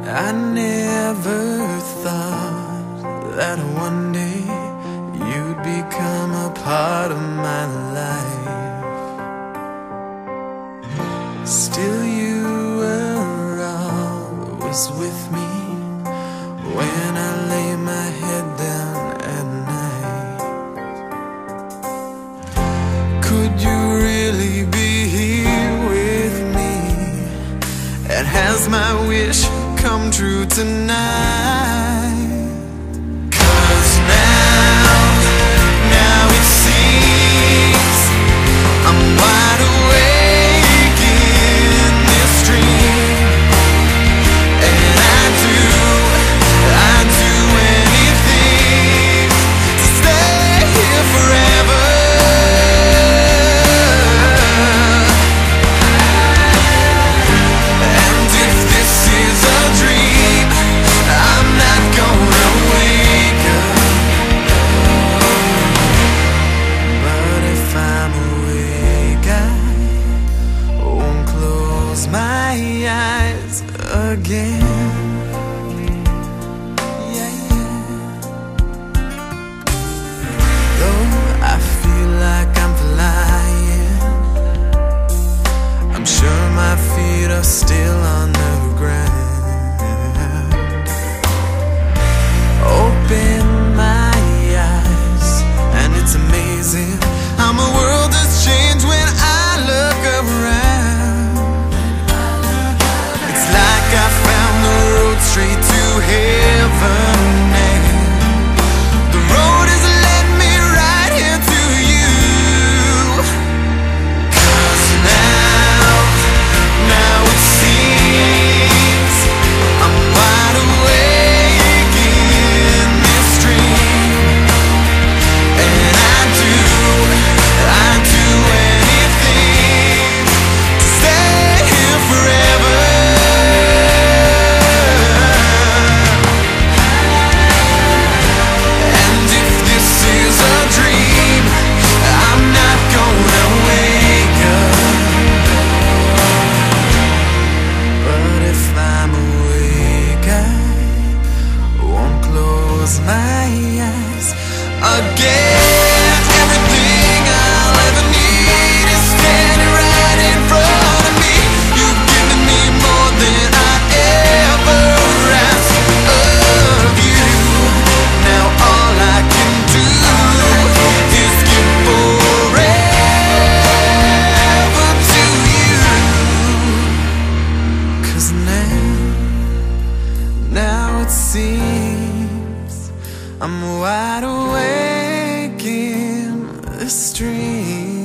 I never thought that one day you'd become a part of my life. Still, you were always with me when I lay my head down at night. Could you really be here with me? And has my wish come true tonight? 'Cause now it seems I'm wide awake in this dream, and I'd do anything to stay here forever. And if this is a dream, I'm not gonna wake up. But if I'm awake, I won't close my eyes again. Yeah, yeah. Though I feel like I'm flying, I'm sure my feet are still on the ground. Open my eyes, and it's amazing how my world has changed when I look around. It's like I found the road straight to heaven, and the road has led me right here to you. 'Cause now it seems I'm wide awake in this dream, and I'd do anything to stay here forever. And if this is a dream, I'm not gonna wake up. But if I'm awake, I won't close my eyes again. Everything I'll ever need is standing right in front of me. You've given me more than I ever asked of you. Now all I can do is give forever to you. 'Cause now it seems I'm wide awake in this dream.